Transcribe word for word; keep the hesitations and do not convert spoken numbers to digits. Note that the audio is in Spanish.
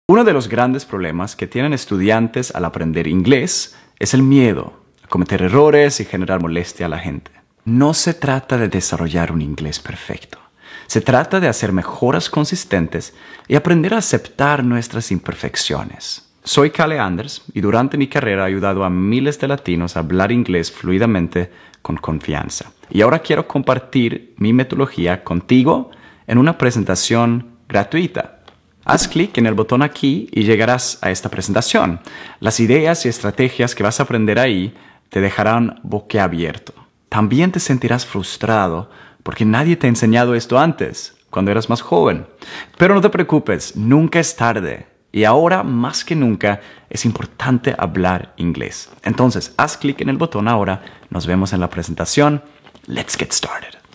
Uno de los grandes problemas que tienen estudiantes al aprender inglés es el miedo a cometer errores y generar molestia a la gente. No se trata de desarrollar un inglés perfecto. Se trata de hacer mejoras consistentes y aprender a aceptar nuestras imperfecciones. Soy Kale Anders y durante mi carrera he ayudado a miles de latinos a hablar inglés fluidamente con confianza. Y ahora quiero compartir mi metodología contigo en una presentación gratuita. Haz clic en el botón aquí y llegarás a esta presentación. Las ideas y estrategias que vas a aprender ahí te dejarán boquiabierto. También te sentirás frustrado porque nadie te ha enseñado esto antes, cuando eras más joven. Pero no te preocupes, nunca es tarde. Y ahora, más que nunca, es importante hablar inglés. Entonces, haz clic en el botón ahora. Nos vemos en la presentación. Let's get started.